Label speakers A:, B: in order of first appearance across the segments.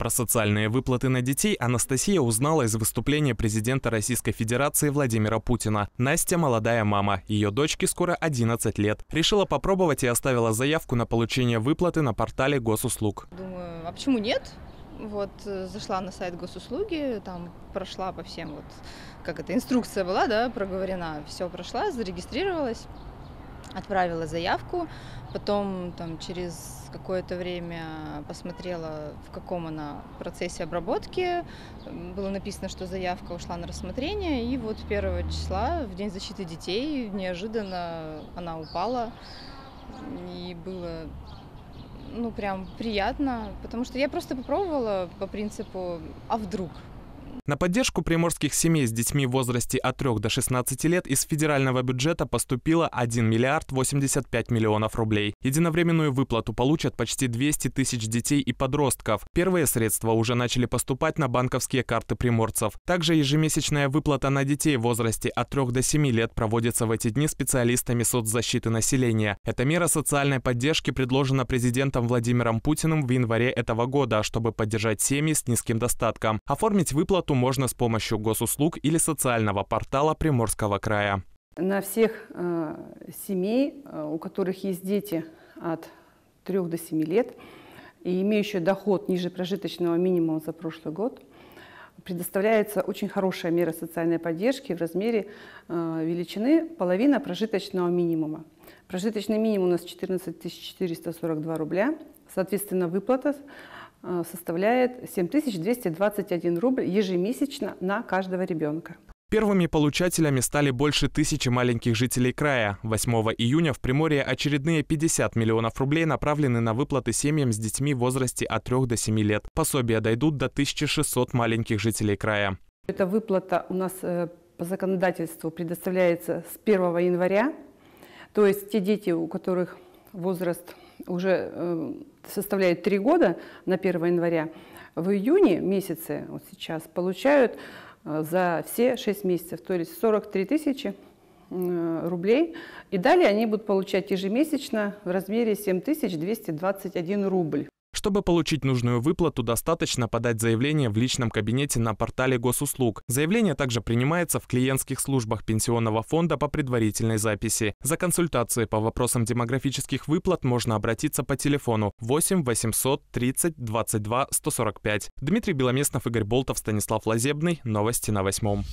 A: Про социальные выплаты на детей Анастасия узнала из выступления президента Российской Федерации Владимира Путина. Настя – молодая мама. Ее дочке скоро 11 лет. Решила попробовать и оставила заявку на получение выплаты на портале госуслуг.
B: Думаю, а почему нет? Вот зашла на сайт госуслуги, там прошла по всем, вот как это, инструкция была, да, проговорена. Все прошла, зарегистрировалась, отправила заявку. Потом там через какое-то время посмотрела, в каком она процессе обработки. Было написано, что заявка ушла на рассмотрение. И вот 1 числа, в День защиты детей, неожиданно она упала. И было, прям приятно, потому что я просто попробовала по принципу «а вдруг?».
A: На поддержку приморских семей с детьми в возрасте от 3 до 16 лет из федерального бюджета поступило 1 миллиард 85 миллионов рублей. Единовременную выплату получат почти 200 тысяч детей и подростков. Первые средства уже начали поступать на банковские карты приморцев. Также ежемесячная выплата на детей в возрасте от 3 до 7 лет проводится в эти дни специалистами соцзащиты населения. Эта мера социальной поддержки предложена президентом Владимиром Путиным в январе этого года, чтобы поддержать семьи с низким достатком. Оформить выплату можно с помощью госуслуг или социального портала Приморского края.
C: На всех семей, у которых есть дети от 3 до 7 лет и имеющие доход ниже прожиточного минимума за прошлый год, предоставляется очень хорошая мера социальной поддержки в размере величины половина прожиточного минимума. Прожиточный минимум у нас 14 442 рубля, соответственно, выплата составляет 7221 рубль ежемесячно на каждого ребенка.
A: Первыми получателями стали больше 1000 маленьких жителей края. 8 июня в Приморье очередные 50 миллионов рублей направлены на выплаты семьям с детьми в возрасте от 3 до 7 лет. Пособия дойдут до 1600 маленьких жителей края.
C: Эта выплата у нас по законодательству предоставляется с 1 января. То есть те дети, у которых возраст уже составляет 3 года на 1 января, в июне месяце, вот сейчас, получают за все 6 месяцев, то есть 43 тысячи рублей. И далее они будут получать ежемесячно в размере 7221 рубль.
A: Чтобы получить нужную выплату, достаточно подать заявление в личном кабинете на портале госуслуг. Заявление также принимается в клиентских службах пенсионного фонда по предварительной записи. За консультацией по вопросам демографических выплат можно обратиться по телефону 8 800 30 22 145. Дмитрий Беломеснов, Игорь Болтов, Станислав Лазебный. Новости на 8.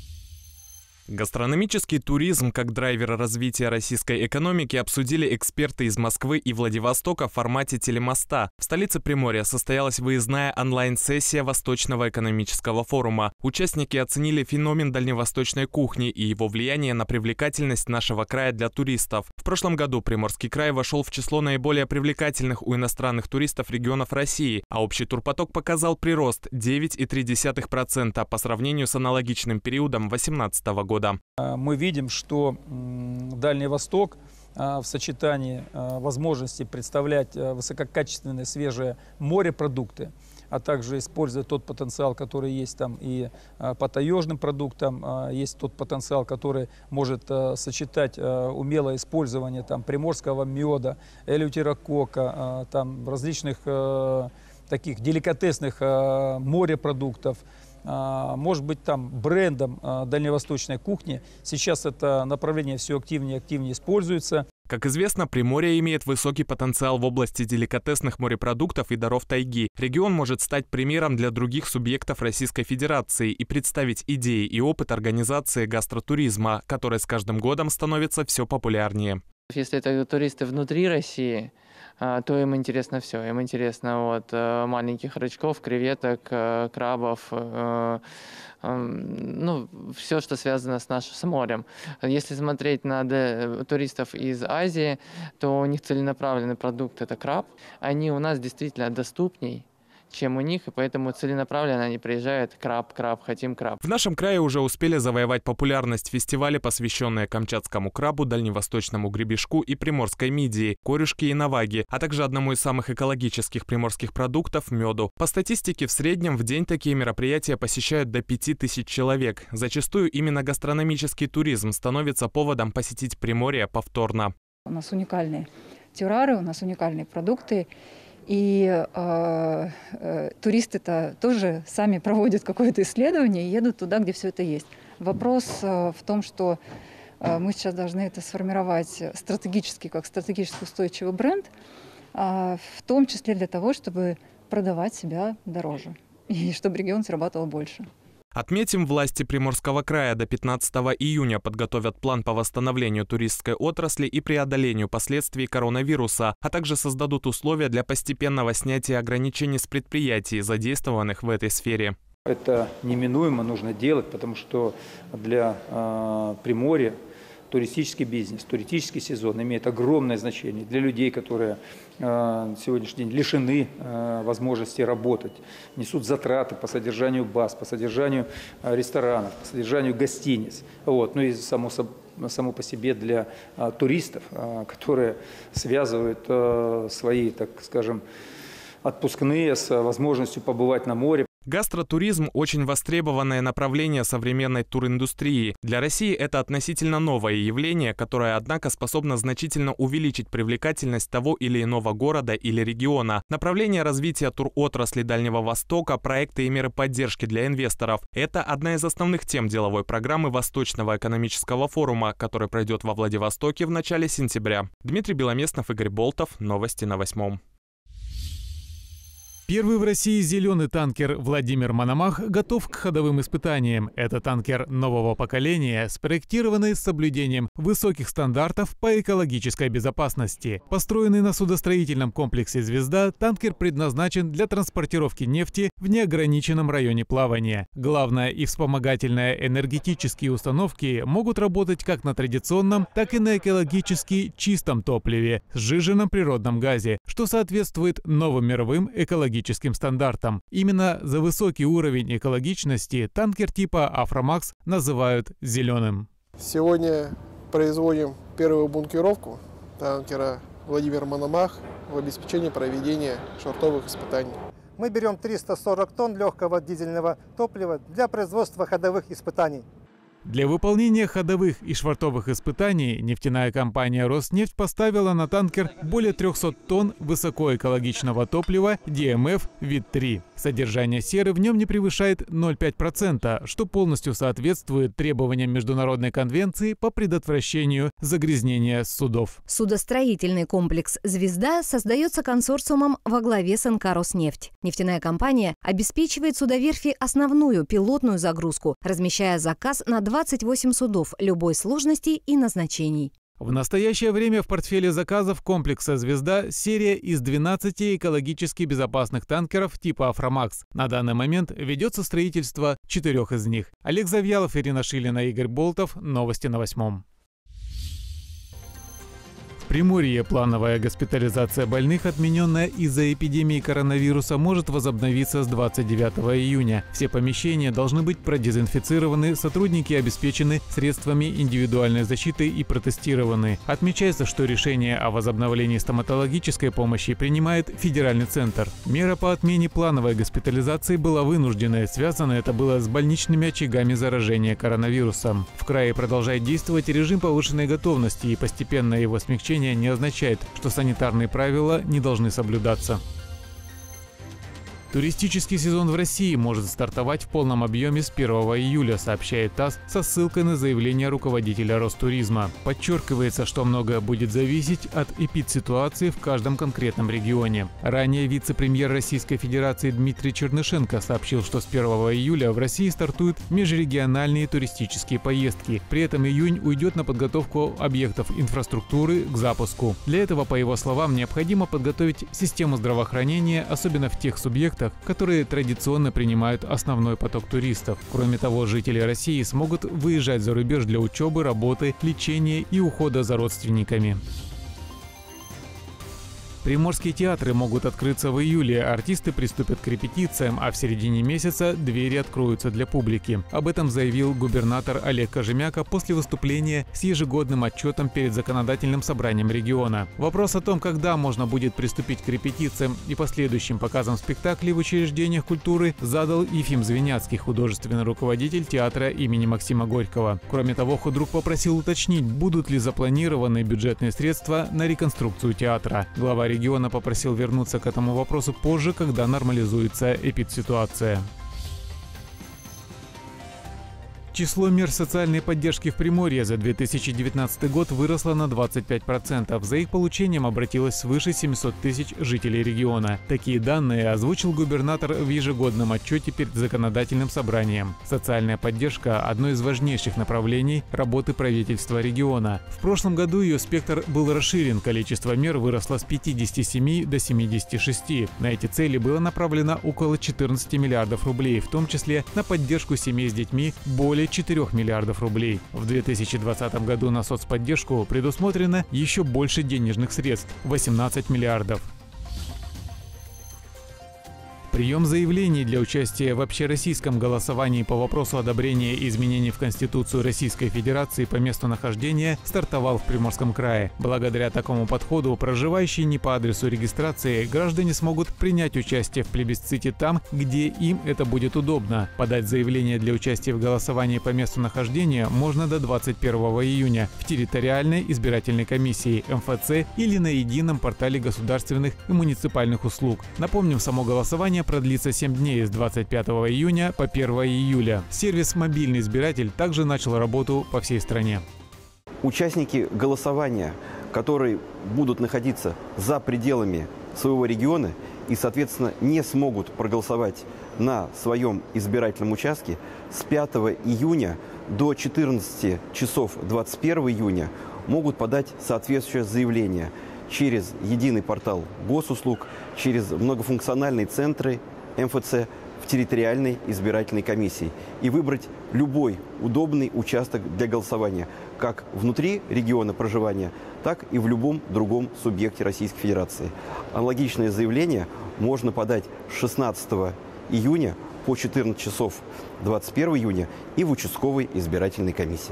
A: Гастрономический туризм как драйвер развития российской экономики обсудили эксперты из Москвы и Владивостока в формате телемоста. В столице Приморья состоялась выездная онлайн-сессия Восточного экономического форума. Участники оценили феномен дальневосточной кухни и его влияние на привлекательность нашего края для туристов. В прошлом году Приморский край вошел в число наиболее привлекательных у иностранных туристов регионов России, а общий турпоток показал прирост 9,3% по сравнению с аналогичным периодом 2018 года.
D: Мы видим, что Дальний Восток в сочетании возможности представлять высококачественные свежие морепродукты, а также используя тот потенциал, который есть там и по таежным продуктам, есть тот потенциал, который может сочетать умелое использование там приморского меда, элеутерокока, там различных таких деликатесных морепродуктов, может быть там брендом дальневосточной кухни. Сейчас это направление все активнее и активнее используется.
A: Как известно, Приморье имеет высокий потенциал в области деликатесных морепродуктов и даров тайги. Регион может стать примером для других субъектов Российской Федерации и представить идеи и опыт организации гастротуризма, который с каждым годом становится все популярнее.
E: Если это туристы внутри России, то им интересно все. Им интересно от маленьких рачков, креветок, крабов, все, что связано с морем. Если смотреть на туристов из Азии, то у них целенаправленный продукт – это краб. Они у нас действительно доступней, чем у них, и поэтому целенаправленно они приезжают: краб, хотим краб.
A: В нашем крае уже успели завоевать популярность фестивали, посвященные камчатскому крабу, дальневосточному гребешку и приморской мидии, корюшке и наваге, а также одному из самых экологических приморских продуктов – меду. По статистике, в среднем в день такие мероприятия посещают до 5000 человек. Зачастую именно гастрономический туризм становится поводом посетить Приморье повторно.
F: У нас уникальные террары, у нас уникальные продукты. И туристы-то тоже сами проводят какое-то исследование и едут туда, где все это есть. Вопрос в том, что мы сейчас должны это сформировать стратегически, как стратегически устойчивый бренд, в том числе для того, чтобы продавать себя дороже и чтобы регион зарабатывал больше.
A: Отметим, власти Приморского края до 15 июня подготовят план по восстановлению туристской отрасли и преодолению последствий коронавируса, а также создадут условия для постепенного снятия ограничений с предприятий, задействованных в этой сфере.
D: Это неминуемо нужно делать, потому что для Приморья туристический бизнес, туристический сезон имеет огромное значение для людей, которые на сегодняшний день лишены возможности работать, несут затраты по содержанию баз, по содержанию ресторанов, по содержанию гостиниц. Вот. Ну и само по себе для туристов, которые связывают свои, так скажем, отпускные с возможностью побывать на море.
A: Гастротуризм – очень востребованное направление современной туриндустрии. Для России это относительно новое явление, которое, однако, способно значительно увеличить привлекательность того или иного города или региона. Направление развития туротрасли Дальнего Востока, проекты и меры поддержки для инвесторов – это одна из основных тем деловой программы Восточного экономического форума, который пройдет во Владивостоке в начале сентября. Дмитрий Беломестнов, Игорь Болтов. Новости на 8.
G: Первый в России зеленый танкер «Владимир Мономах» готов к ходовым испытаниям. Это танкер нового поколения, спроектированный с соблюдением высоких стандартов по экологической безопасности. Построенный на судостроительном комплексе «Звезда», танкер предназначен для транспортировки нефти в неограниченном районе плавания. Главное и вспомогательные энергетические установки могут работать как на традиционном, так и на экологически чистом топливе, сжиженном природном газе, что соответствует новым мировым экологическим стандартам. Именно за высокий уровень экологичности танкер типа «Афромакс» называют «зеленым».
H: Сегодня производим первую бункеровку танкера «Владимир Мономах» в обеспечении проведения швартовых испытаний.
I: Мы берем 340 тонн легкого дизельного топлива для производства ходовых испытаний.
G: Для выполнения ходовых и швартовых испытаний нефтяная компания «Роснефть» поставила на танкер более 300 тонн высокоэкологичного топлива DMF ВИД-3. Содержание серы в нем не превышает 0,5%, что полностью соответствует требованиям Международной конвенции по предотвращению загрязнения судов.
J: Судостроительный комплекс «Звезда» создается консорциумом во главе с НК «Роснефть». Нефтяная компания обеспечивает судоверфи основную пилотную загрузку, размещая заказ на 28 судов любой сложности и назначений.
G: В настоящее время в портфеле заказов комплекса «Звезда» серия из 12 экологически безопасных танкеров типа «Афромакс». На данный момент ведется строительство 4 из них. Олег Завьялов, Ирина Шилина, Игорь Болтов. Новости на 8. В Приморье плановая госпитализация больных, отмененная из-за эпидемии коронавируса, может возобновиться с 29 июня. Все помещения должны быть продезинфицированы, сотрудники обеспечены средствами индивидуальной защиты и протестированы. Отмечается, что решение о возобновлении стоматологической помощи принимает федеральный центр. Мера по отмене плановой госпитализации была вынужденной. Связано это было с больничными очагами заражения коронавирусом. В крае продолжает действовать режим повышенной готовности, и постепенное его смягчение не означает, что санитарные правила не должны соблюдаться. Туристический сезон в России может стартовать в полном объеме с 1 июля, сообщает ТАСС со ссылкой на заявление руководителя Ростуризма. Подчеркивается, что многое будет зависеть от эпидситуации в каждом конкретном регионе. Ранее вице-премьер Российской Федерации Дмитрий Чернышенко сообщил, что с 1 июля в России стартуют межрегиональные туристические поездки. При этом июнь уйдет на подготовку объектов инфраструктуры к запуску. Для этого, по его словам, необходимо подготовить систему здравоохранения, особенно в тех субъектах, которые традиционно принимают основной поток туристов. Кроме того, жители России смогут выезжать за рубеж для учебы, работы, лечения и ухода за родственниками. Приморские театры могут открыться в июле, артисты приступят к репетициям, а в середине месяца двери откроются для публики. Об этом заявил губернатор Олег Кожемяка после выступления с ежегодным отчетом перед законодательным собранием региона. Вопрос о том, когда можно будет приступить к репетициям и последующим показам спектаклей в учреждениях культуры, задал Ефим Звеняцкий, художественный руководитель театра имени Максима Горького. Кроме того, худрук попросил уточнить, будут ли запланированы бюджетные средства на реконструкцию театра. Глава региона региона попросил вернуться к этому вопросу позже, когда нормализуется эпидситуация. Число мер социальной поддержки в Приморье за 2019 год выросло на 25%. За их получением обратилось свыше 700 тысяч жителей региона. Такие данные озвучил губернатор в ежегодном отчете перед законодательным собранием. Социальная поддержка – одно из важнейших направлений работы правительства региона. В прошлом году ее спектр был расширен, количество мер выросло с 57 до 76. На эти цели было направлено около 14 миллиардов рублей, в том числе на поддержку семей с детьми более 4 миллиардов рублей. В 2020 году на соцподдержку предусмотрено еще больше денежных средств – 18 миллиардов. Прием заявлений для участия в общероссийском голосовании по вопросу одобрения изменений в Конституцию Российской Федерации по месту нахождения стартовал в Приморском крае. Благодаря такому подходу проживающие не по адресу регистрации граждане смогут принять участие в плебисците там, где им это будет удобно. Подать заявление для участия в голосовании по месту нахождения можно до 21 июня в территориальной избирательной комиссии МФЦ или на едином портале государственных и муниципальных услуг. Напомним, само голосование продлится 7 дней с 25 июня по 1 июля. Сервис «Мобильный избиратель» также начал работу по всей стране.
K: Участники голосования, которые будут находиться за пределами своего региона и, соответственно, не смогут проголосовать на своем избирательном участке, с 5 июня до 14 часов 21 июня могут подать соответствующее заявление через единый портал госуслуг, через многофункциональные центры МФЦ в территориальной избирательной комиссии и выбрать любой удобный участок для голосования, как внутри региона проживания, так и в любом другом субъекте Российской Федерации. Аналогичное заявление можно подать с 16 июня по 14 часов 21 июня и в участковой избирательной комиссии.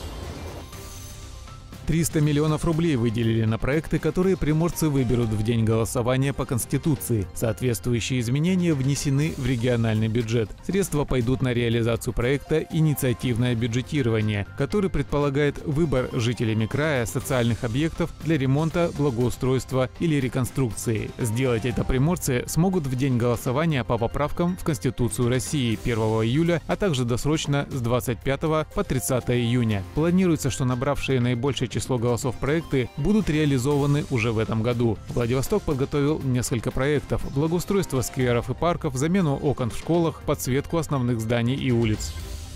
G: 300 миллионов рублей выделили на проекты, которые приморцы выберут в день голосования по Конституции. Соответствующие изменения внесены в региональный бюджет. Средства пойдут на реализацию проекта «Инициативное бюджетирование», который предполагает выбор жителями края социальных объектов для ремонта, благоустройства или реконструкции. Сделать это приморцы смогут в день голосования по поправкам в Конституцию России 1 июля, а также досрочно с 25 по 30 июня. Планируется, что набравшие наибольшее число голосов проекты будут реализованы уже в этом году. Владивосток подготовил несколько проектов: благоустройство скверов и парков, замену окон в школах, подсветку основных зданий и улиц.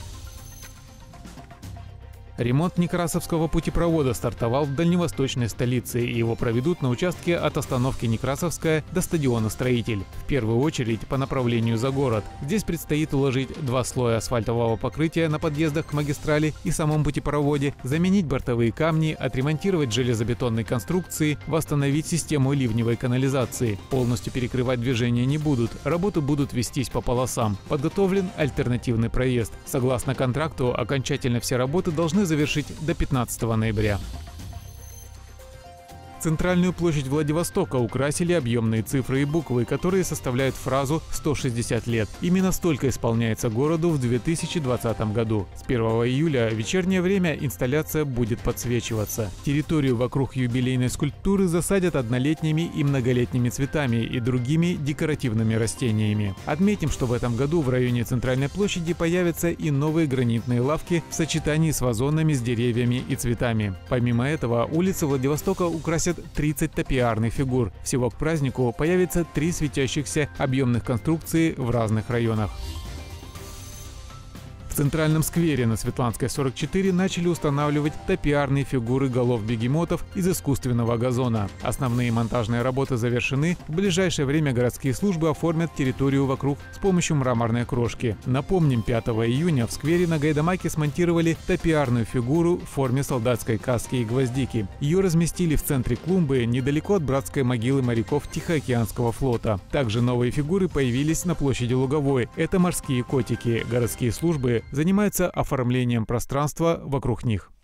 G: Ремонт Некрасовского путепровода стартовал в дальневосточной столице, и его проведут на участке от остановки Некрасовская до стадиона «Строитель». В первую очередь по направлению за город. Здесь предстоит уложить 2 слоя асфальтового покрытия на подъездах к магистрали и самом путепроводе, заменить бортовые камни, отремонтировать железобетонные конструкции, восстановить систему ливневой канализации. Полностью перекрывать движение не будут, работы будут вестись по полосам. Подготовлен альтернативный проезд. Согласно контракту, окончательно все работы должны завершить до 15 ноября. Центральную площадь Владивостока украсили объемные цифры и буквы, которые составляют фразу «160 лет». Именно столько исполняется городу в 2020 году. С 1 июля в вечернее время инсталляция будет подсвечиваться. Территорию вокруг юбилейной скульптуры засадят однолетними и многолетними цветами и другими декоративными растениями. Отметим, что в этом году в районе Центральной площади появятся и новые гранитные лавки в сочетании с вазонами с деревьями и цветами. Помимо этого, улицы Владивостока украсят 30 топиарных фигур. Всего к празднику появится 3 светящихся объемных конструкции в разных районах. В центральном сквере на Светланской 44 начали устанавливать топиарные фигуры голов бегемотов из искусственного газона. Основные монтажные работы завершены. В ближайшее время городские службы оформят территорию вокруг с помощью мраморной крошки. Напомним, 5 июня в сквере на Гайдамаке смонтировали топиарную фигуру в форме солдатской каски и гвоздики. Ее разместили в центре клумбы недалеко от братской могилы моряков Тихоокеанского флота. Также новые фигуры появились на площади Луговой. Это морские котики. Городские службы занимаются оформлением пространства вокруг них.